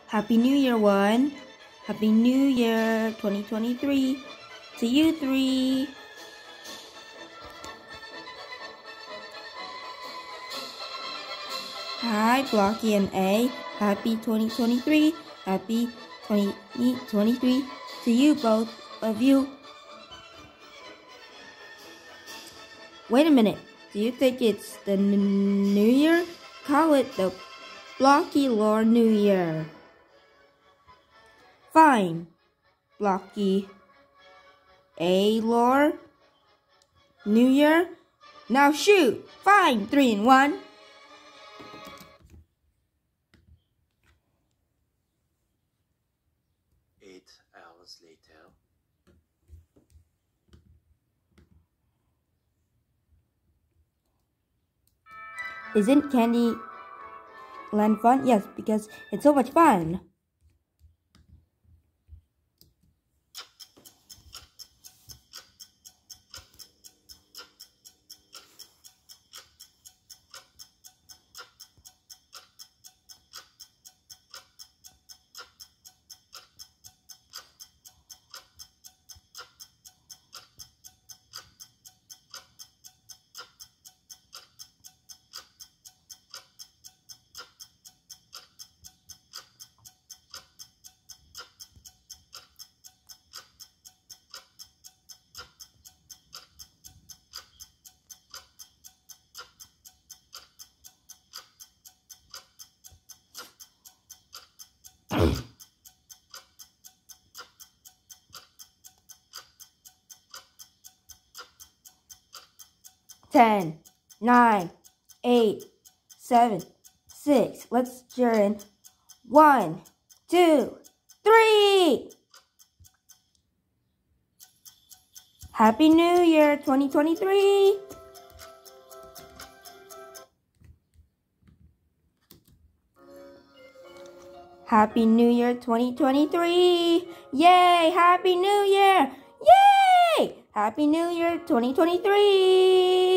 Happy New Year, 1. Happy New Year 2023 to you 3. Hi, Blocky and A. Happy 2023. Happy 2023 to you, both of you. Wait a minute. Do you think it's the New Year? Call it the Blocky Lore New Year. Fine. Blocky A Lore New Year. Now shoot. Fine. 3 and 1. Hours later. Isn't Candyland fun? Yes, because it's so much fun. Ten, 9, 8, 7, 6. Let's cheer in. 1, 2, 3. Happy New Year 2023. Happy New Year 2023. Yay! Happy New Year. Yay! Happy New Year 2023.